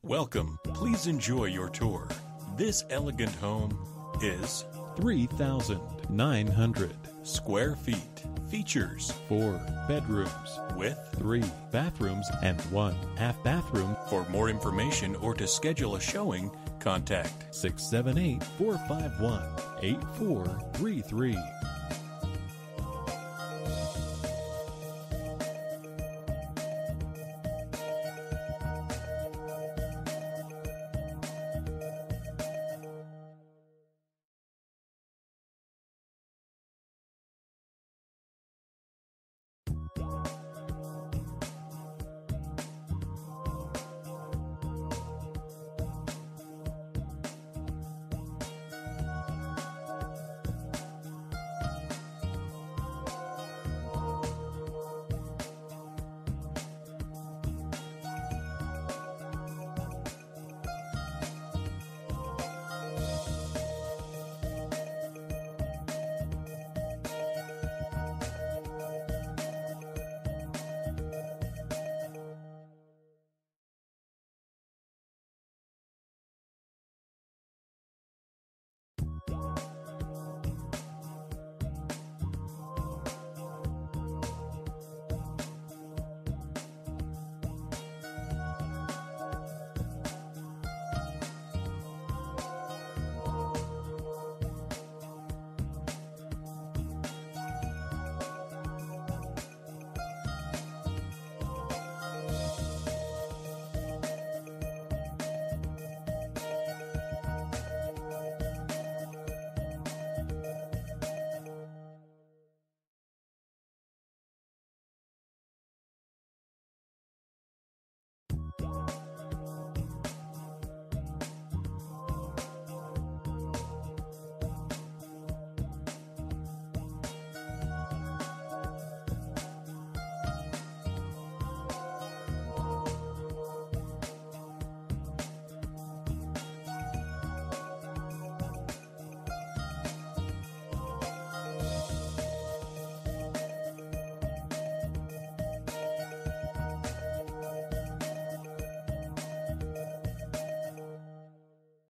Welcome. Please enjoy your tour. This elegant home is 3,900 square feet. Features 4 bedrooms with 3 bathrooms and 1 half bathroom. For more information or to schedule a showing, contact 678-451-8433.